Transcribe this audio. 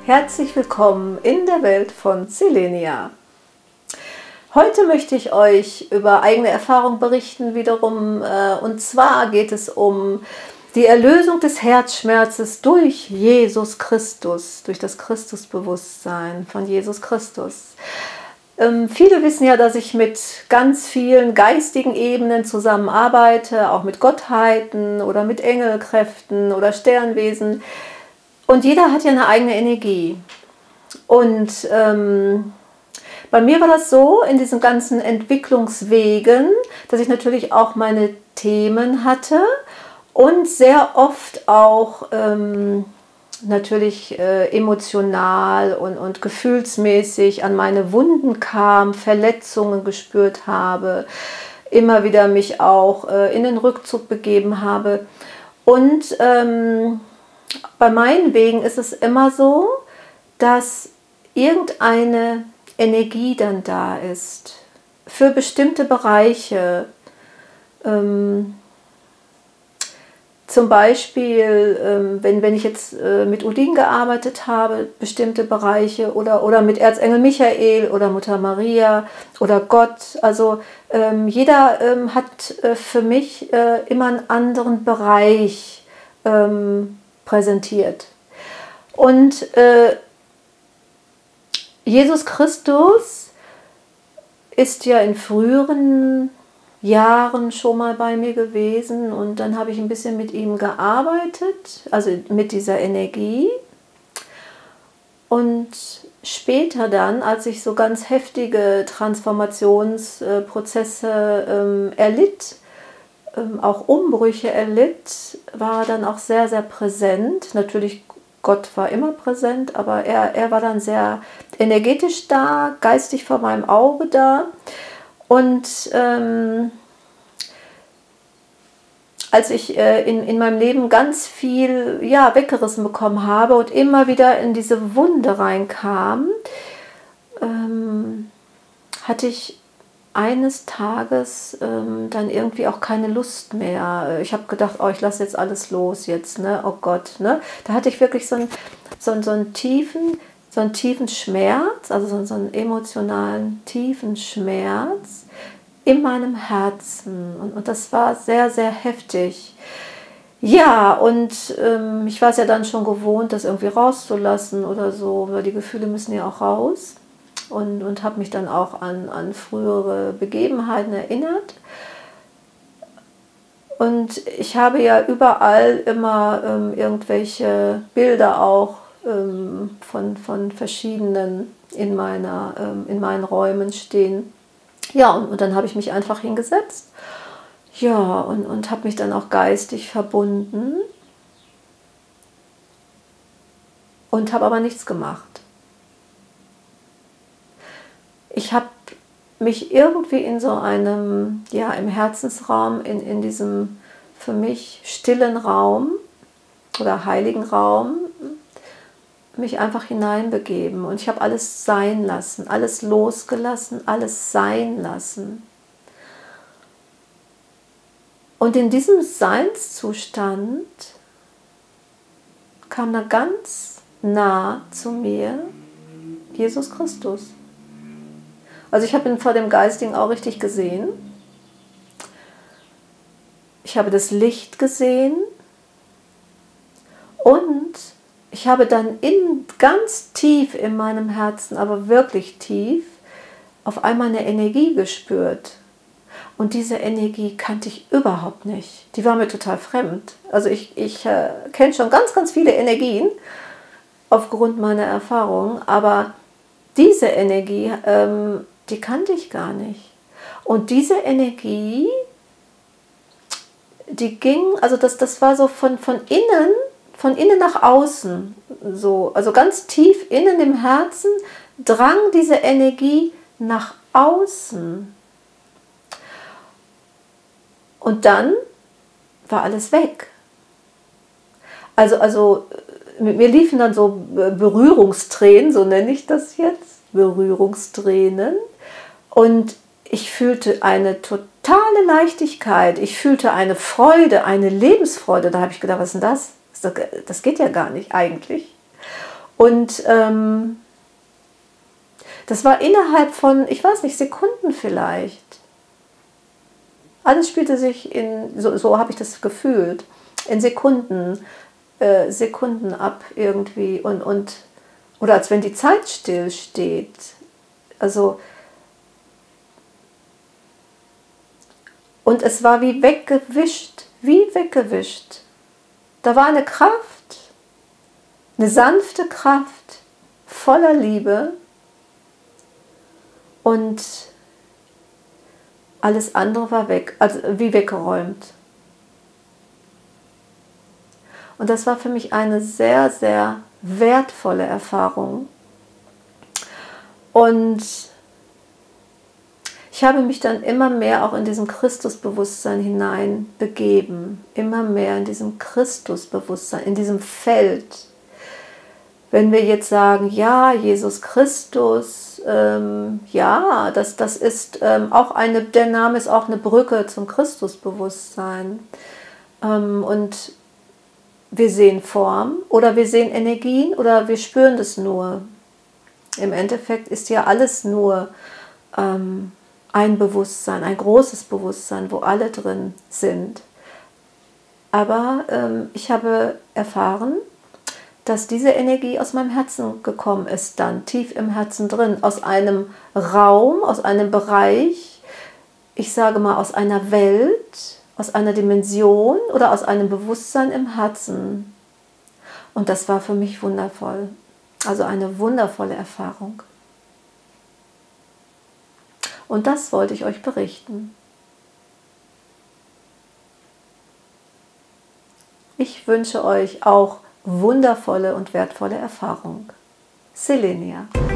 Herzlich willkommen in der Welt von Selenia. Heute möchte ich euch über eigene Erfahrung berichten wiederum, und zwar geht es um die Erlösung des Herzschmerzes durch Jesus Christus, durch das Christusbewusstsein von Jesus Christus. Viele wissen ja, dass ich mit ganz vielen geistigen Ebenen zusammenarbeite, auch mit Gottheiten oder mit Engelkräften oder Sternwesen. Und jeder hat ja eine eigene Energie. Und bei mir war das so in diesen ganzen Entwicklungswegen, dass ich natürlich auch meine Themen hatte und sehr oft auch natürlich emotional und gefühlsmäßig an meine Wunden kam, Verletzungen gespürt habe, immer wieder mich auch in den Rückzug begeben habe. Und bei meinen Wegen ist es immer so, dass irgendeine Energie dann da ist für bestimmte Bereiche. Zum Beispiel, wenn ich jetzt mit Odin gearbeitet habe, bestimmte Bereiche oder mit Erzengel Michael oder Mutter Maria oder Gott. Also jeder hat für mich immer einen anderen Bereich präsentiert. Und Jesus Christus ist ja in früheren Jahren schon mal bei mir gewesen und dann habe ich ein bisschen mit ihm gearbeitet, also mit dieser Energie. Und später dann, als ich so ganz heftige Transformationsprozesse erlitt, auch Umbrüche erlitt, war er dann auch sehr, sehr präsent. Natürlich, Gott war immer präsent, aber er war dann sehr energetisch da, geistig vor meinem Auge da. Und als ich in meinem Leben ganz viel weggerissen bekommen habe und immer wieder in diese Wunde reinkam, hatte ich eines Tages dann irgendwie auch keine Lust mehr. Ich habe gedacht, oh, ich lasse jetzt alles los jetzt, ne? Oh Gott, ne? Da hatte ich wirklich so einen tiefen Schmerz, also so einen emotionalen tiefen Schmerz in meinem Herzen. Und das war sehr, sehr heftig. Ja, und ich war es ja dann schon gewohnt, das irgendwie rauszulassen oder so, weil die Gefühle müssen ja auch raus. Und habe mich dann auch an frühere Begebenheiten erinnert. Und ich habe ja überall immer irgendwelche Bilder auch von verschiedenen in meinen Räumen stehen. Ja, und dann habe ich mich einfach hingesetzt. Ja, und habe mich dann auch geistig verbunden. Und habe aber nichts gemacht. Ich habe mich irgendwie in so einem, im Herzensraum, in diesem für mich stillen Raum oder heiligen Raum, mich einfach hineinbegeben. Und ich habe alles sein lassen, alles losgelassen, alles sein lassen. Und in diesem Seinszustand kam da ganz nah zu mir Jesus Christus. Also ich habe ihn vor dem Geistigen auch richtig gesehen. Ich habe das Licht gesehen und ich habe dann ganz tief in meinem Herzen, aber wirklich tief, auf einmal eine Energie gespürt. Und diese Energie kannte ich überhaupt nicht. Die war mir total fremd. Also ich kenne schon ganz, ganz viele Energien aufgrund meiner Erfahrung, aber diese Energie, die kannte ich gar nicht. Und diese Energie, die ging, also das war so von innen nach außen, so, also ganz tief innen im Herzen drang diese Energie nach außen. Und dann war alles weg. Also mit mir liefen dann so Berührungstränen, so nenne ich das jetzt, Berührungstränen. Und ich fühlte eine totale Leichtigkeit, ich fühlte eine Freude, eine Lebensfreude. Da habe ich gedacht, was ist denn das? Das geht ja gar nicht eigentlich. Und das war innerhalb von, ich weiß nicht, Sekunden vielleicht. Alles spielte sich in, so habe ich das gefühlt, in Sekunden ab irgendwie. Oder als wenn die Zeit still steht. Also, und es war wie weggewischt, wie weggewischt. Da war eine Kraft, eine sanfte Kraft, voller Liebe und alles andere war weg, also wie weggeräumt. Und das war für mich eine sehr, sehr wertvolle Erfahrung. Und ich habe mich dann immer mehr auch in diesem Christusbewusstsein hinein begeben. Immer mehr in diesem Christusbewusstsein, in diesem Feld. Wenn wir jetzt sagen, ja, Jesus Christus, ja, das ist auch der Name ist auch eine Brücke zum Christusbewusstsein. Und wir sehen Form oder wir sehen Energien oder wir spüren das nur. Im Endeffekt ist ja alles nur ein Bewusstsein, ein großes Bewusstsein, wo alle drin sind. Aber ich habe erfahren, dass diese Energie aus meinem Herzen gekommen ist, dann tief im Herzen drin, aus einem Raum, aus einem Bereich, ich sage mal aus einer Welt, aus einer Dimension oder aus einem Bewusstsein im Herzen. Und das war für mich wundervoll. Also eine wundervolle Erfahrung. Und das wollte ich euch berichten. Ich wünsche euch auch wundervolle und wertvolle Erfahrung. Selenia.